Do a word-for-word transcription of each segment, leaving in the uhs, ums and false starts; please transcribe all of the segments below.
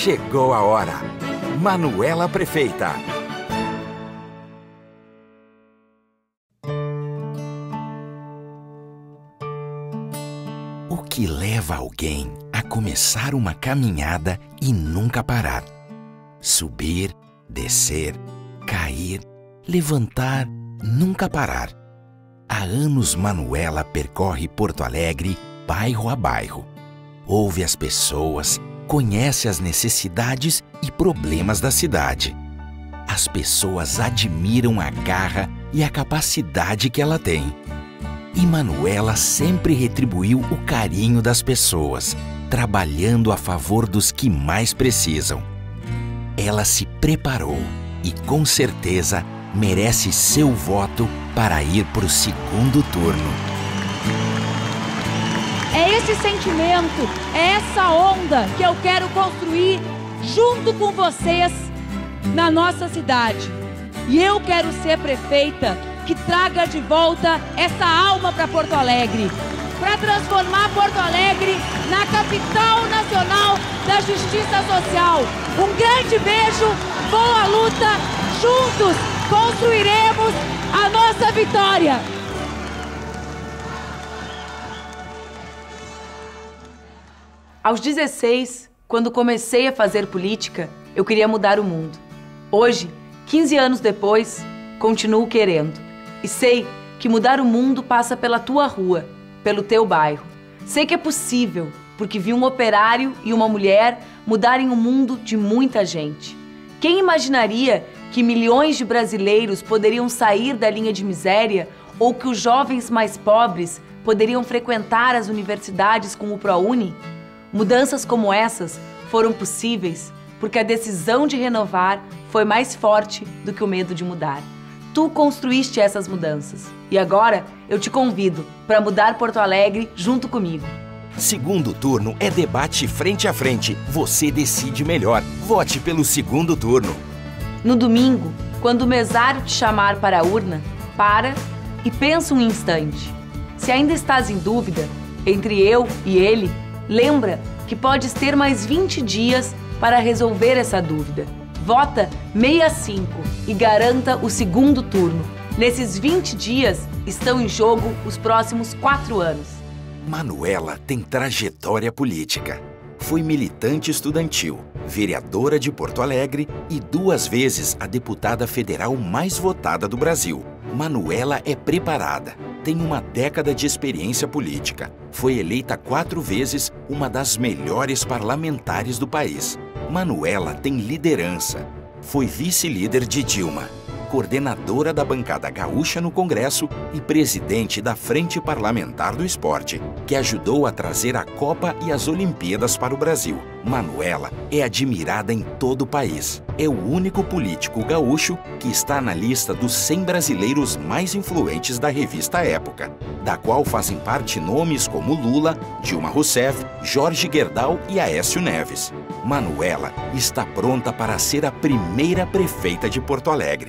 Chegou a hora. Manuela Prefeita. O que leva alguém a começar uma caminhada e nunca parar? Subir, descer, cair, levantar, nunca parar. Há anos Manuela percorre Porto Alegre, bairro a bairro. Ouve as pessoas, conhece as necessidades e problemas da cidade. As pessoas admiram a garra e a capacidade que ela tem. E Manuela sempre retribuiu o carinho das pessoas, trabalhando a favor dos que mais precisam. Ela se preparou e, com certeza, merece seu voto para ir para o segundo turno. É esse sentimento, é essa onda que eu quero construir junto com vocês na nossa cidade. E eu quero ser prefeita que traga de volta essa alma para Porto Alegre, para transformar Porto Alegre na capital nacional da justiça social. Um grande beijo, boa luta, juntos construiremos a nossa vitória. Aos dezesseis, quando comecei a fazer política, eu queria mudar o mundo. Hoje, quinze anos depois, continuo querendo. E sei que mudar o mundo passa pela tua rua, pelo teu bairro. Sei que é possível, porque vi um operário e uma mulher mudarem o mundo de muita gente. Quem imaginaria que milhões de brasileiros poderiam sair da linha de miséria ou que os jovens mais pobres poderiam frequentar as universidades com o ProUni? Mudanças como essas foram possíveis porque a decisão de renovar foi mais forte do que o medo de mudar. Tu construíste essas mudanças e agora eu te convido para mudar Porto Alegre junto comigo. Segundo turno é debate frente a frente. Você decide melhor. Vote pelo segundo turno. No domingo, quando o mesário te chamar para a urna, para e pensa um instante. Se ainda estás em dúvida entre eu e ele, lembra que podes ter mais vinte dias para resolver essa dúvida. Vota sessenta e cinco e garanta o segundo turno. Nesses vinte dias estão em jogo os próximos quatro anos. Manuela tem trajetória política. Foi militante estudantil, vereadora de Porto Alegre e duas vezes a deputada federal mais votada do Brasil. Manuela é preparada, tem uma década de experiência política. Foi eleita quatro vezes uma das melhores parlamentares do país. Manuela tem liderança. Foi vice-líder de Dilma, coordenadora da bancada gaúcha no Congresso e presidente da Frente Parlamentar do Esporte, que ajudou a trazer a Copa e as Olimpíadas para o Brasil. Manuela é admirada em todo o país. É o único político gaúcho que está na lista dos cem brasileiros mais influentes da revista Época, da qual fazem parte nomes como Lula, Dilma Rousseff, Jorge Gerdau e Aécio Neves. Manuela está pronta para ser a primeira prefeita de Porto Alegre.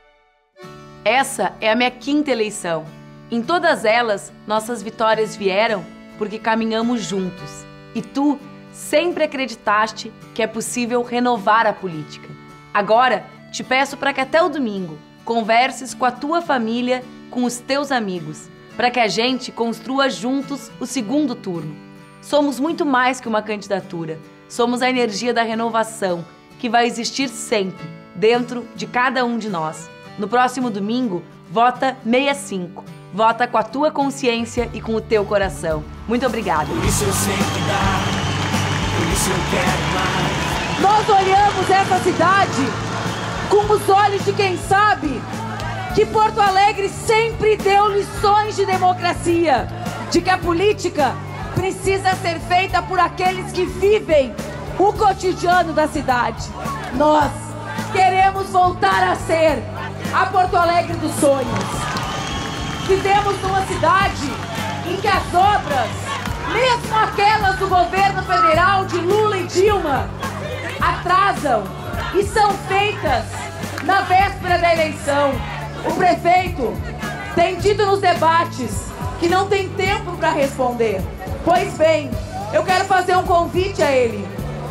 Essa é a minha quinta eleição. Em todas elas, nossas vitórias vieram porque caminhamos juntos. E tu sempre acreditaste que é possível renovar a política. Agora, te peço para que até o domingo converses com a tua família, com os teus amigos, para que a gente construa juntos o segundo turno. Somos muito mais que uma candidatura. Somos a energia da renovação, que vai existir sempre, dentro de cada um de nós. No próximo domingo, vota sessenta e cinco. Vota com a tua consciência e com o teu coração. Muito obrigada. Por isso eu sei que dá, por isso eu quero mais. Nós olhamos essa cidade com os olhos de quem sabe que Porto Alegre sempre deu lições de democracia, de que a política precisa ser feita por aqueles que vivem o cotidiano da cidade. Nós queremos voltar a ser a Porto Alegre dos sonhos. Vivemos numa cidade em que as obras, mesmo aquelas do governo federal de Lula e Dilma, atrasam e são feitas na véspera da eleição. O prefeito tem dito nos debates que não tem tempo para responder. Pois bem, eu quero fazer um convite a ele.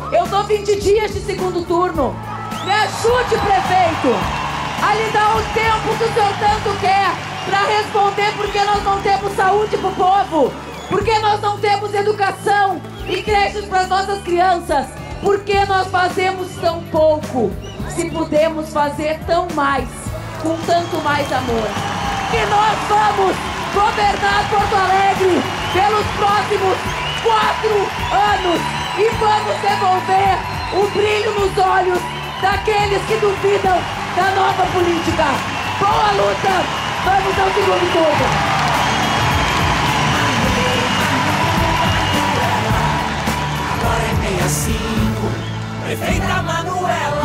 Eu dou vinte dias de segundo turno. Me ajude, prefeito, a lhe dar o tempo que o senhor tanto quer para responder porque nós não temos saúde pro povo, porque nós não temos educação e creches para as nossas crianças, porque nós fazemos tão pouco, se podemos fazer tão mais, com tanto mais amor. Que nós vamos governar Porto Alegre pelos próximos quatro anos e vamos devolver o brilho nos olhos daqueles que duvidam da nova política. Boa luta! Vamos ao segundo turno! Agora é meia cinco, prefeita Manuela.